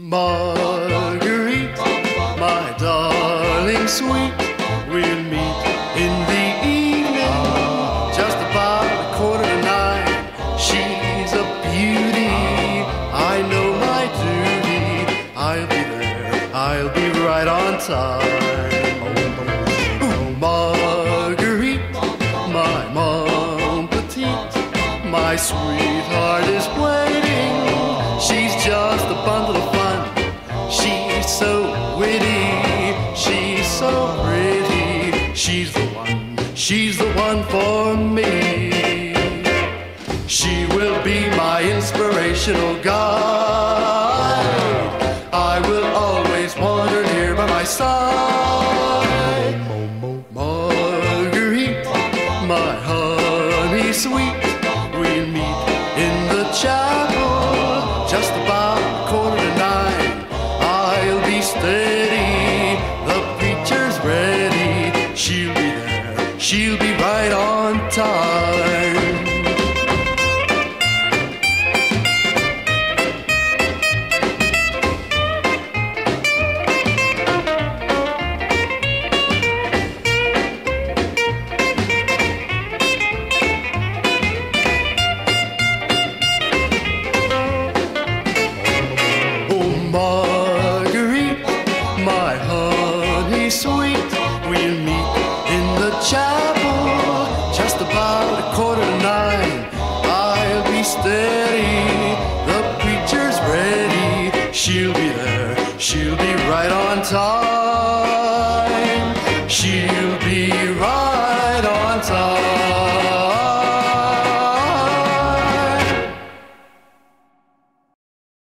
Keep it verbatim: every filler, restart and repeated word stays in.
Marguerite, my darling sweet, we'll meet in the evening, just about a quarter to nine. She's a beauty, I know my duty. I'll be there, I'll be right on time. Oh, Marguerite, my mon petite, my sweetheart is waiting. She's just a bundle of fun. She's so witty, she's so pretty. She's the one, she's the one for me. She will be my inspirational guide. I will always want her near by my side. Marguerite, my honey sweet, we'll meet in the chapel, just about a quarter to nine. I'll be steady, the preacher's ready. She'll be there, she'll be right on time. Marguerite, my honey sweet, we'll meet in the chapel, just about a quarter to nine. I'll be steady, the preacher's ready. She'll be there, she'll be right on time. She'll be right on time.